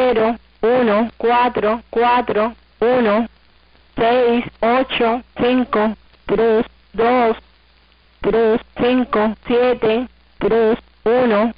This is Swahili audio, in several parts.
0, 1, 4, 4, 1, 6, 8, 5, 3, 2, 3, 5, 7, 3, 1.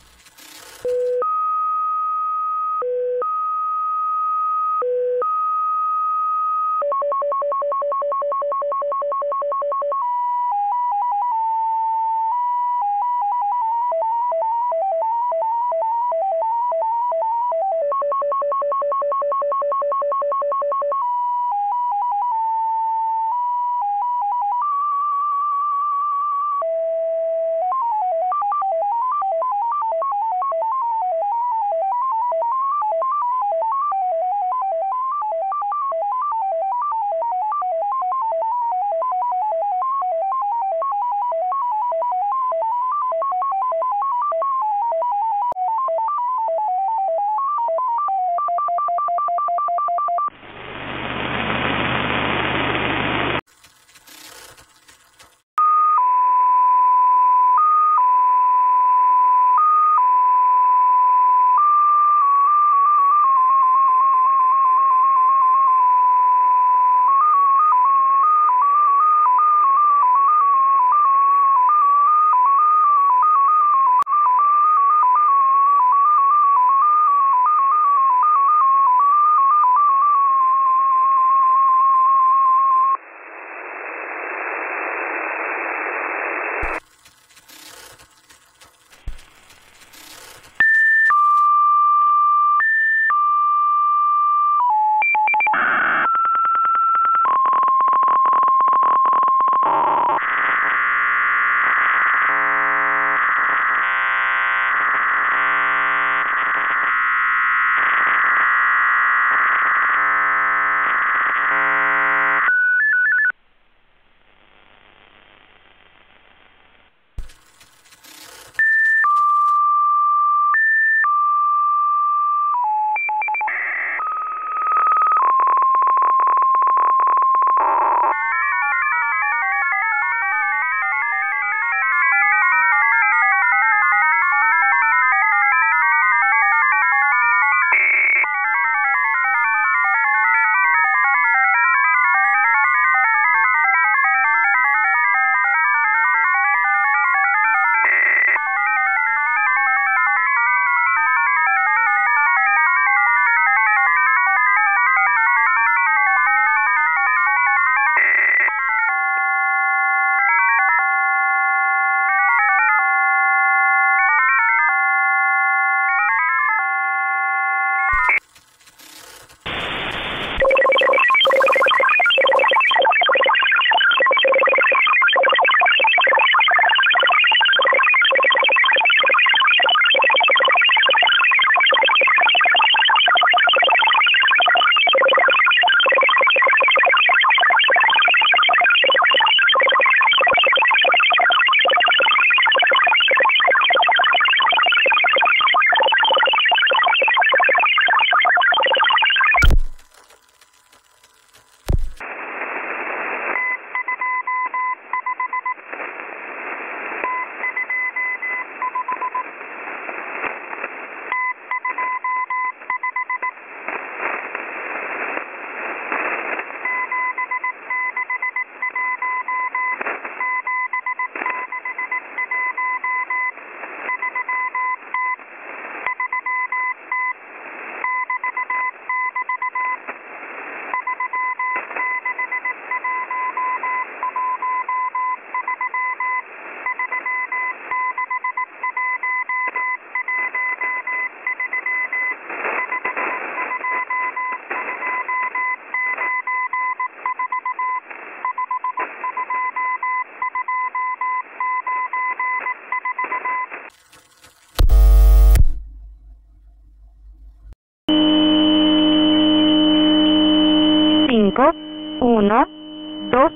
Uno, dos,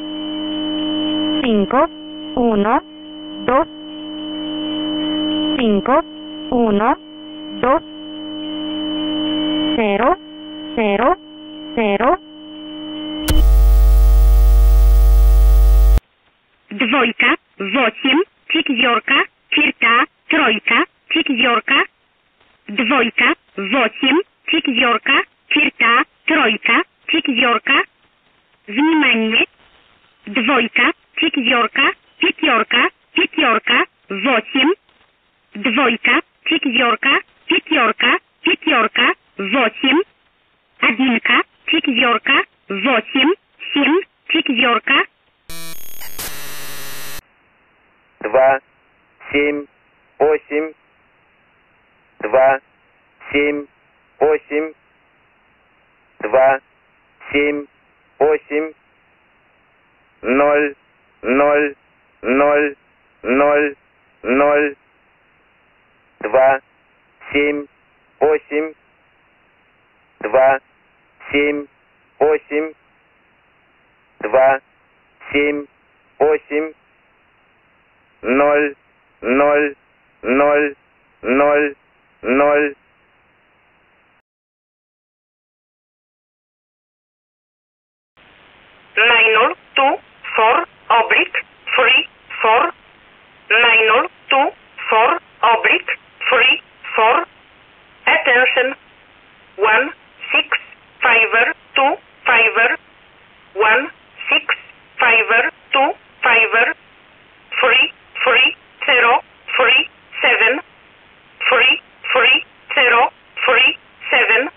5, 1, 2, 5, 1, 2, 0, 0, 0. Двойка, 8, четверка, черта, тройка, четверка, двойка, 8, четверка, черта, тройка, четверка. Внимание! Двойка, четверка, пятерка, пятерка, 8. Двойка, четверка, пятерка, пятерка, 8. Одинка, четверка, 8, 7, четверка. 2, 7, 8. 2, 7, 8. 2, 7, 8. 0, 0, 0, 0, 0. 2, 7, 8. 2, 7, 8. 2, 7, 8. 0, 0, 0, 0, 0. Minor 2, 4, oblique, 3, 4. Minor 2, 4, oblique, 3, 4. Attention. 1, 6, 5, 2, 5. 1, 6, 5, 2, 5. 3, 3, 0, 3, 7. 3, 3, 0, 3, 7.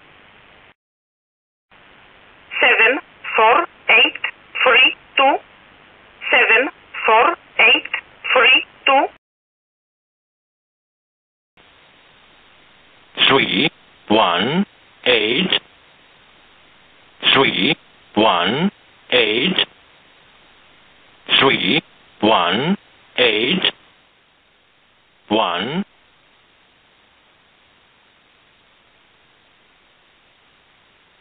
7, 4, 8, 3, 2. 7, 4, 8, 3, 2. 3, 1, 8. 3, 1, 8. 3, 1, 8. 1.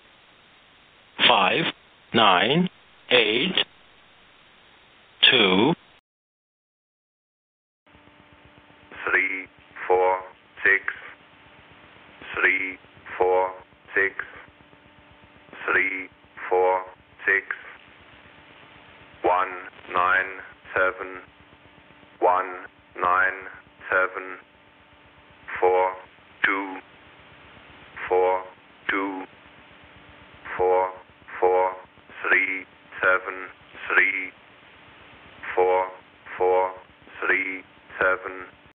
5, 9, 8. 2.